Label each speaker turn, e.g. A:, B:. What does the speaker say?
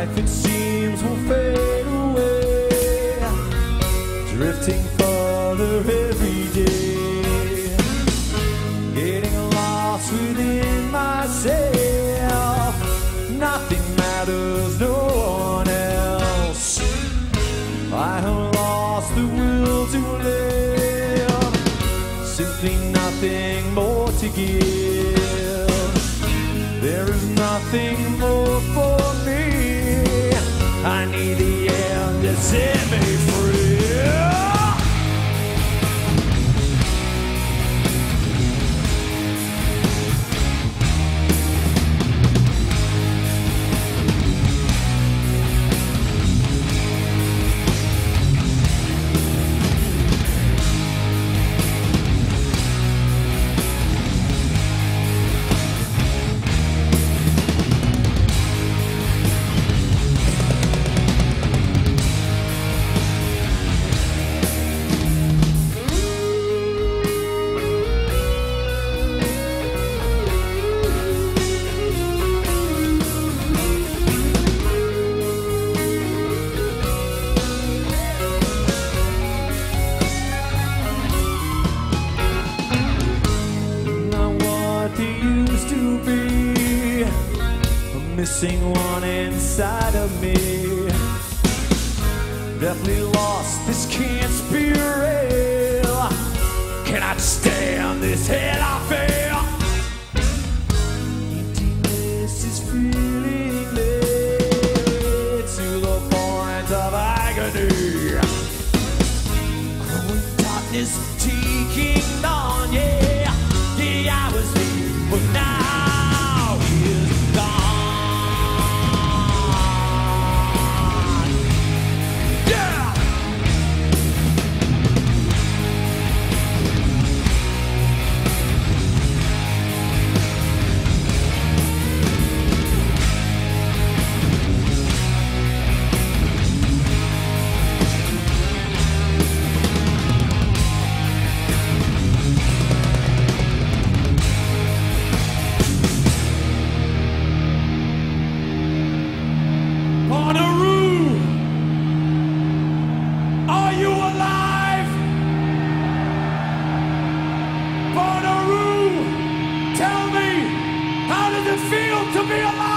A: Life it seems will fade away, drifting further every day, getting lost within myself. Nothing matters, no one else. I have lost the will to live, simply nothing more to give. There is nothing more for me. I need the end to set me free. Missing one inside of me. Definitely lost, this can't be real. Cannot stand this hell I feel. Emptiness is feeling me to the point of agony. Growing darkness taking on, yeah. Yeah, I was leaving, but now is gone.
B: Feel to be alive.